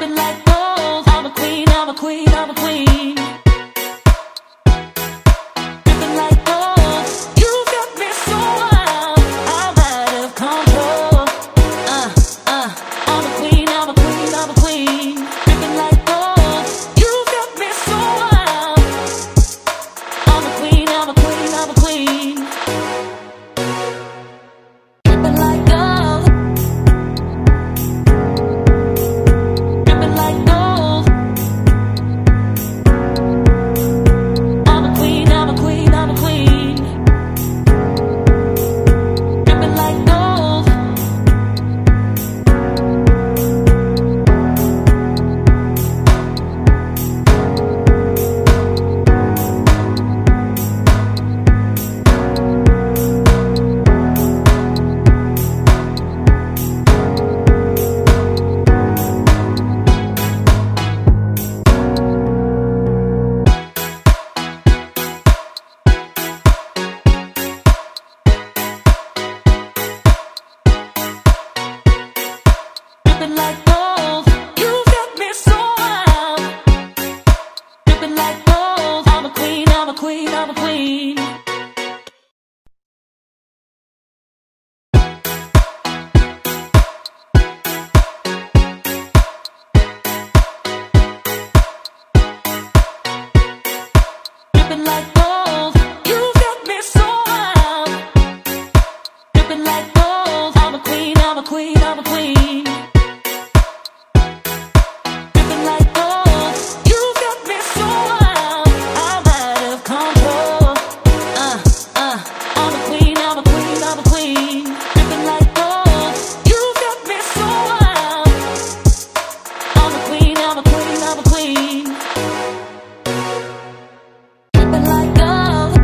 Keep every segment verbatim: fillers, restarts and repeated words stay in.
dripping like gold. I'm a queen, I'm a queen, I'm a queen. Dripping like gold. You got me so wild, I'm out of control. Uh, uh, I'm a queen, I'm a queen, I'm a queen. Dripping like gold. You got me so wild. I'm a queen, I'm a queen, I'm a queen. Dripping like gold. Dripping like gold. I'm a queen, I'm a queen, I'm a queen. Dripping like gold. Dripping like gold, you got me so wild. Dripping like gold, I'm a queen, I'm a queen, I'm a queen. Dripping like gold, you got me so wild. Dripping like gold, I'm a queen, I'm a queen, I'm a queen. Dripping like gold, you got me so wild, I'm out of control. Uh, uh, I'm a queen, I'm a queen, I'm a queen. Dripping like gold, you got me so wild. I'm a queen, I'm a queen, I'm a queen. Dripping like gold.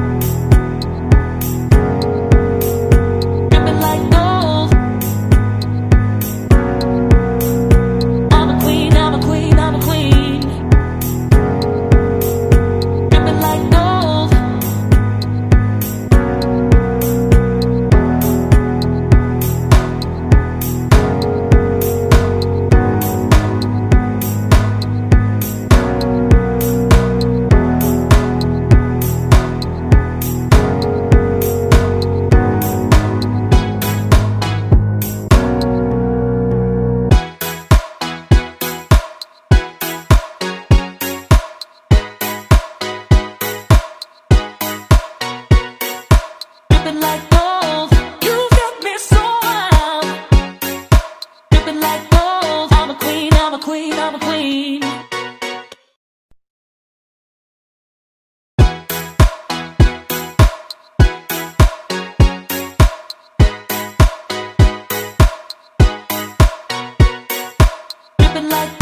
Dripping like gold. I'm a queen, I'm a queen, I'm a queen. Dripping like gold. Dripping like gold, you got me so wild. Dripping like gold, I'm a queen, I'm a queen, I'm a queen. Dripping like